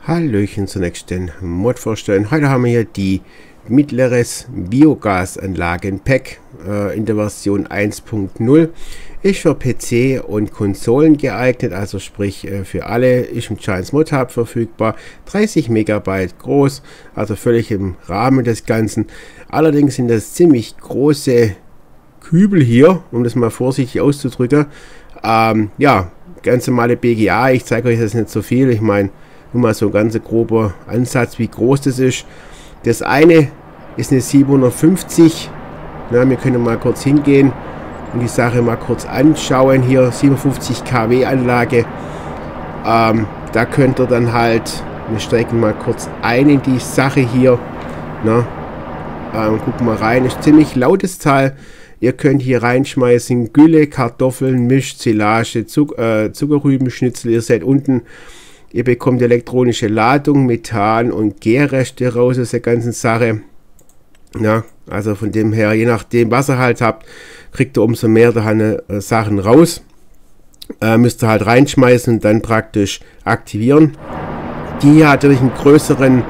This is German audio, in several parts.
Hallöchen zur nächsten Mod vorstellen. Heute haben wir hier die mittleres Biogasanlagen-Pack in der Version 1.0. Ist für PC und Konsolen geeignet, also sprich für alle. Ist im Giants Mod Hub verfügbar. 30 Megabyte groß, also völlig im Rahmen des Ganzen. Allerdings sind das ziemlich große Kübel hier, um das mal vorsichtig auszudrücken. Ja, ganz normale BGA. Ich zeige euch das nicht so viel. Ich meine, nur mal so ein ganz grober Ansatz, wie groß das ist. Das eine ist eine 750. Na, wir können mal kurz hingehen und die Sache mal kurz anschauen. Hier 57 kW Anlage. Da könnt ihr dann halt, wir steigen mal kurz ein in die Sache hier. Na, gucken mal rein. Ist ziemlich lautes Teil. Ihr könnt hier reinschmeißen Gülle, Kartoffeln, Misch, Silage, Zuckerrübenschnitzel. Ihr seht unten, ihr bekommt elektronische Ladung, Methan und Gärreste raus aus der ganzen Sache. Ja, also von dem her, je nachdem was ihr halt habt, kriegt ihr umso mehr da Sachen raus. Müsst ihr halt reinschmeißen und dann praktisch aktivieren. Die hier hat natürlich einen größeren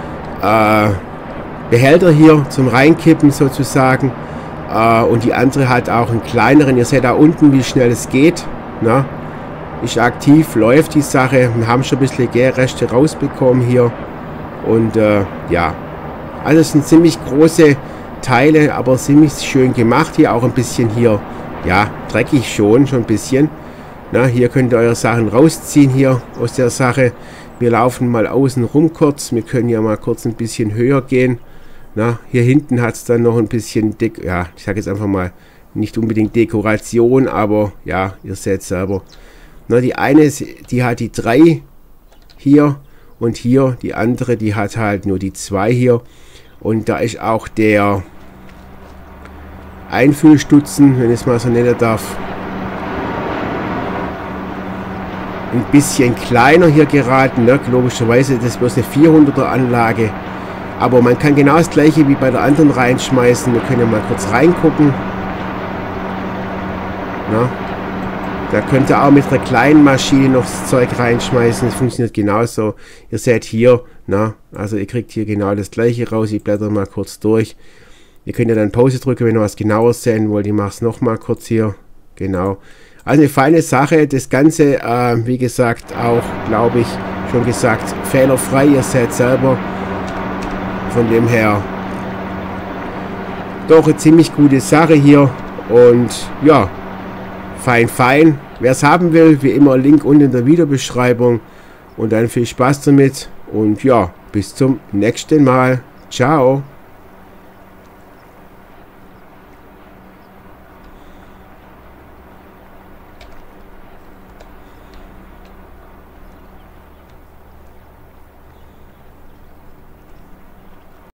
Behälter hier zum Reinkippen sozusagen. Und die andere hat auch einen kleineren. Ihr seht da unten, wie schnell es geht. Na? Ist aktiv, läuft die Sache. Wir haben schon ein bisschen Gärreste rausbekommen hier. Und ja, also es sind ziemlich große Teile, aber ziemlich schön gemacht. Hier auch ein bisschen hier, ja, dreckig schon ein bisschen. Na, hier könnt ihr eure Sachen rausziehen hier aus der Sache. Wir laufen mal außen rum kurz. Wir können ja mal kurz ein bisschen höher gehen. Na, hier hinten hat es dann noch ein bisschen, ja, ich sage jetzt einfach mal, nicht unbedingt Dekoration, aber ja, ihr seht selber. Na, die eine, die hat die 3 hier und hier, die andere, die hat halt nur die 2 hier. Und da ist auch der Einfüllstutzen, wenn ich es mal so nennen darf, ein bisschen kleiner hier geraten. Ne? Logischerweise, das ist bloß eine 400er Anlage. Aber man kann genau das gleiche wie bei der anderen reinschmeißen. Wir können ja mal kurz reingucken. Na? Da könnt ihr auch mit einer kleinen Maschine noch das Zeug reinschmeißen. Das funktioniert genauso. Ihr seht hier, na, also ihr kriegt hier genau das gleiche raus. Ich blätter mal kurz durch. Ihr könnt ja dann Pause drücken, wenn ihr was genauer sehen wollt. Ich mache es nochmal kurz hier. Genau. Also eine feine Sache. Das Ganze, wie gesagt, auch, glaube ich, schon gesagt, fehlerfrei. Ihr seht selber. Von dem her doch eine ziemlich gute Sache hier. Und ja, fein. Wer es haben will, wie immer Link unten in der Videobeschreibung. Und dann viel Spaß damit. Und ja, bis zum nächsten Mal. Ciao.